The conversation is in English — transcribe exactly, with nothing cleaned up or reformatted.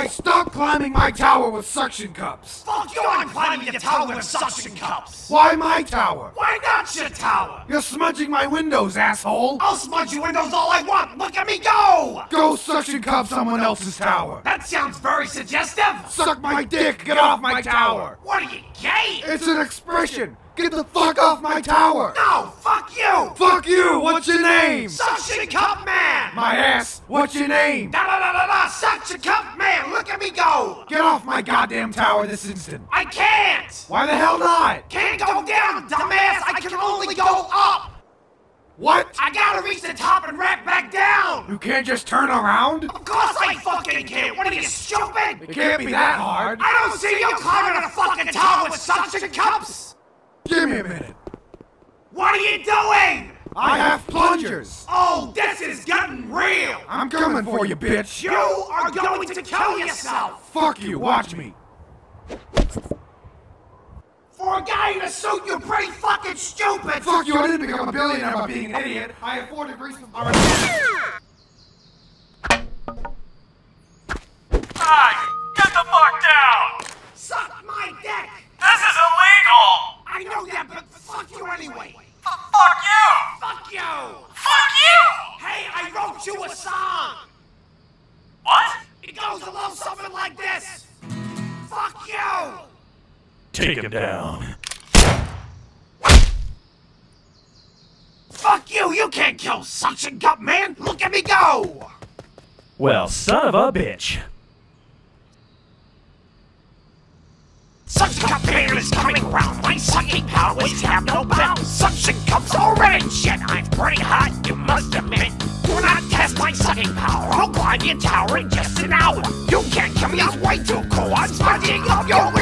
stop climbing my tower with suction cups! Fuck you, I'm climbing your tower with suction cups! Why my tower? Why not your tower? You're smudging my windows, asshole! I'll smudge your windows all I want! Look at me go! Go suction cup someone else's tower! That sounds very suggestive! Suck my dick! Get off my tower! What are you, gay? It's an expression! Get the fuck off my tower! No, fuck you! Fuck you! What's your name? Suction Cup Man! My ass! What's your name? Da da da da da! Suction Cup Man! Look at me go! Get off my goddamn tower this instant! I can't! Why the hell not? Can't go down, dumbass! I can only go up! What? I gotta reach the top and rack back down! You can't just turn around? Of course I fucking can't! What are you, stupid? It can't be that hard! I don't see you climbing a fucking tower with suction cups! Give me a minute! What are you doing? I have plungers! Oh, this is getting real! I'm coming for you, bitch! You are going to kill yourself! Fuck you, watch me! For a guy in a suit, you're pretty fucking stupid! Fuck you, I didn't become a billionaire by being an idiot! I have four degrees from... Guys, get the fuck down! Suck my dick! This is illegal! I know that, but fuck you anyway! F fuck you! Fuck you! Fuck you! Hey, I wrote you a song! What? It goes a little something like this! Fuck you! Take him down. Fuck you! You can't kill Suction Cup Man! Look at me go! Well, son of a bitch. Suction Cup Man is coming around. My sucking powers have no bounds. Suction Cup's all red and shit. I'm pretty hot, you must admit. Do not test my sucking power. I'll climb your tower in just an hour. You can't kill me, I'm way too cool. I'm smudging up your